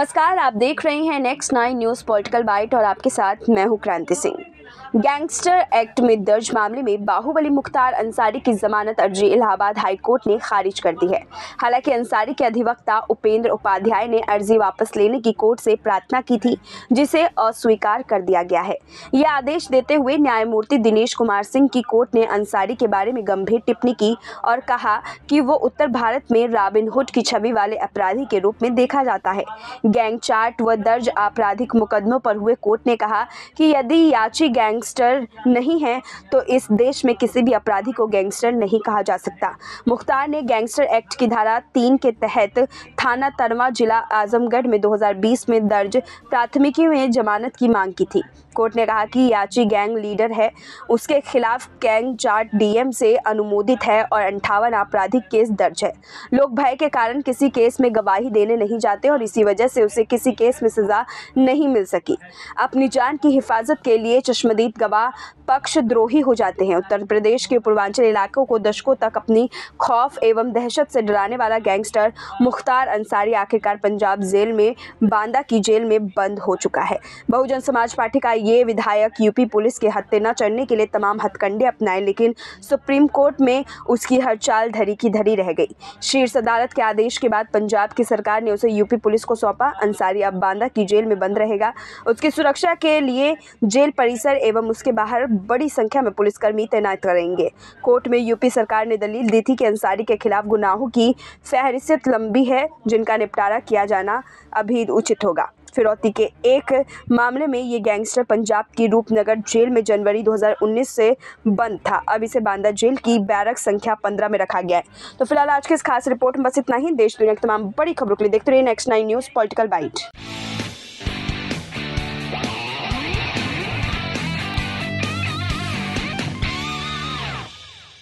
नमस्कार, आप देख रहे हैं नेक्स्ट 9 न्यूज़ पॉलिटिकल बाइट और आपके साथ मैं हूं क्रांति सिंह। गैंगस्टर एक्ट में दर्ज मामले में बाहुबली मुख्तार अंसारी की जमानत अर्जी इलाहाबाद हाई कोर्ट ने खारिज कर दी है। हालांकि अंसारी के अधिवक्ता उपेंद्र उपाध्याय ने अर्जी वापस लेने की कोर्ट से प्रार्थना की थी, जिसे अस्वीकार कर दिया गया है। यह आदेश देते हुए न्यायमूर्ति दिनेश कुमार सिंह की कोर्ट ने अंसारी के बारे में गंभीर टिप्पणी की और कहा कि वो उत्तर भारत में रॉबिनहुड की छवि वाले अपराधी के रूप में देखा जाता है। गैंग चार्ट व दर्ज आपराधिक मुकदमों पर हुए कोर्ट ने कहा कि यदि याची गैंगस्टर नहीं है तो इस देश में किसी भी अपराधी को गैंगस्टर नहीं कहा जा सकता। मुख्तार ने गैंगस्टर एक्ट की धारा 3 के तहत थाना तरवा जिला आजमगढ़ में 2020 में दर्ज प्राथमिकी में जमानत की मांग की थी। कोर्ट ने कहा कि याची गैंग लीडर है, उसके खिलाफ गैंग चार्ट डीएम से अनुमोदित है और 58 आपराधिक केस दर्ज है। लोग भय के कारण किसी केस में गवाही देने नहीं जाते और इसी वजह से उसे किसी केस में सजा नहीं मिल सकी। अपनी जान की हिफाजत के लिए चश्मदीद गवाह पक्षद्रोही हो जाते हैं। उत्तर प्रदेश के पूर्वांचल इलाकों को दशकों तक अपनी खौफ एवं दहशत से डराने वाला गैंगस्टर मुख्तार अंसारी आखिरकार पंजाब जेल में बांदा की जेल में बंद हो चुका है। बहुजन समाज पार्टी का ये विधायक यूपी पुलिस के हत्थे न चढ़ने के लिए तमाम हथकंडे अपनाए, लेकिन सुप्रीम कोर्ट में उसकी हर चाल धरी की धरी रह गई। शीर्ष अदालत के आदेश के बाद पंजाब की सरकार ने उसे यूपी पुलिस को सौंपा। अंसारी अब बांदा की जेल में बंद रहेगा। उसकी सुरक्षा के लिए जेल परिसर एवं उसके बाहर बड़ी संख्या में पुलिसकर्मी तैनात करेंगे। कोर्ट में यूपी सरकार ने दलील दी थी कि अंसारी के खिलाफ गुनाहों की फहरिस्त लंबी है, जिनका निपटारा किया जाना अभी उचित होगा। फिरौती के एक मामले में ये गैंगस्टर पंजाब की रूपनगर जेल में जनवरी 2019 से बंद था। अब इसे बांदा जेल की बैरक संख्या 15 में रखा गया है। तो फिलहाल आज के इस खास रिपोर्ट में बस इतना ही। देश दुनिया की तमाम बड़ी खबरों के लिए देखते रहिए नेक्स्ट 9 न्यूज़ पॉलिटिकल बाइट।